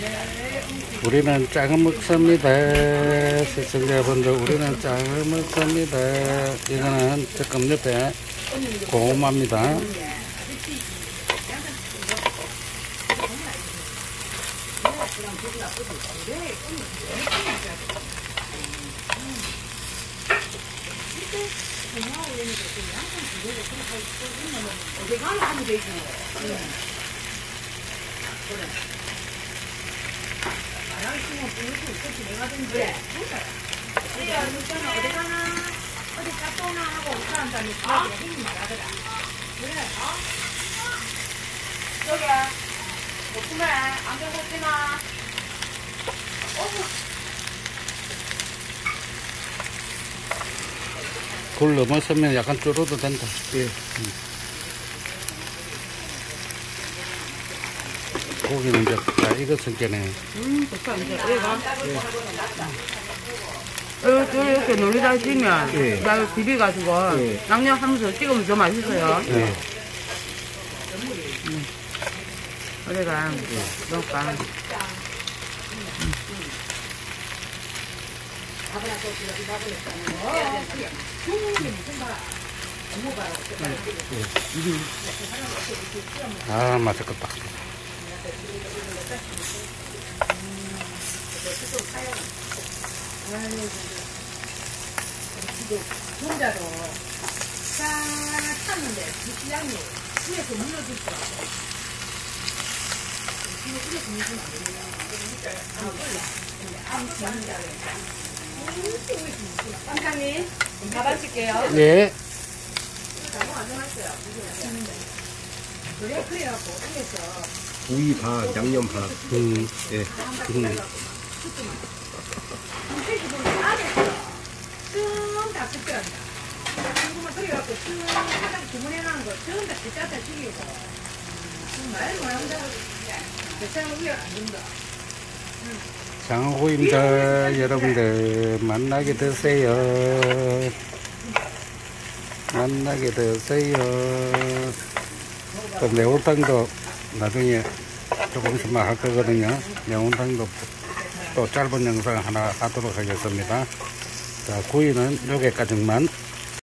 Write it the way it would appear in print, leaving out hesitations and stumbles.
우리는 짱을 먹습니다. 시청자분들, 우리는 짱을 먹습니다. 이거는 조금 옆에 고구마입니다. 굴 넘어서면 약간 줄어도 된다. 예. 고기는 이제 다 익었을 게네. 좋다, 이제. 이렇게 놀리다 찌면, 예. 나 비벼가지고, 예. 양념 하면서 찍으면 더 맛있어요. 예. 우리가, 넣을까. 아, 맛있겠다. 혼자로 싹 탔는데 양이 위에서 물러줄 줄 알고 위에서 물러주면 안 되네. 원장님 받아줄게요. 예. 그래 그래갖고 위에서 구이 반, 양념 반. 예. 다 뜯겨간다. 한국만 그래갖고 바닥에 주문해놓은 거 전부 다 뒷자타 죽이고 정말 뭐한다. 대창 위에 안 된다. 장어구이입니다. 여러분들 만나게 되세요. 만나게 되세요. 또 매운탕도 나중에 조금씩만 할 거거든요. 매운탕도 또 짧은 영상 하나 하도록 하겠습니다. 자, 구이는 여기까지만.